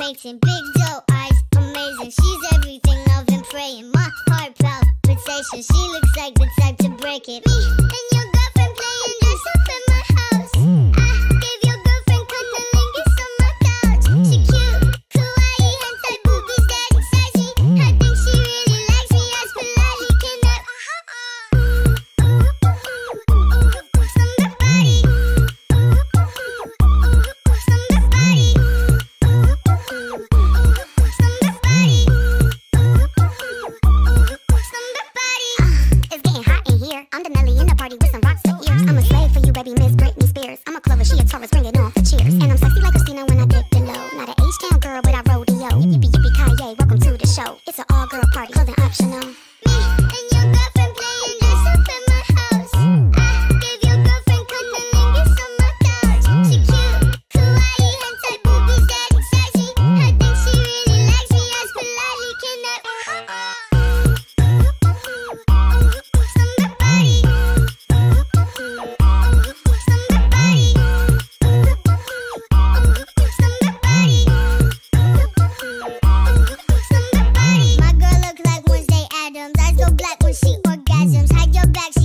fascinating. Big doe eyes, amazing. She's everything I've been praying. My heart palpitation. She looks like the type to break it. Me and your girlfriend playing dress up in my house. I gave your girlfriend cunnilingus on my couch. She cute, kawaii, hentai boobies that excite me. I think she really likes me. As politely can I I'm the Nelly in the party with some rocks for ears. I'm a slave for you, baby, Miss Britney Spears. I'm a Clover, she a Taurus, bring it on for cheers. And I'm sexy like Christina when I dip below. Not an H-town girl, but I rodeo. Yippee, yippee, Kanye, welcome to the show. It's an all-girl party, clothing optional. Me and your girlfriend playing dress up in my house. I gave your girlfriend cunnilingus on my couch. She cute, kawaii, hentai boobies that excite me. I think she really likes me. As politely can I black when she orgasms. Hide your back.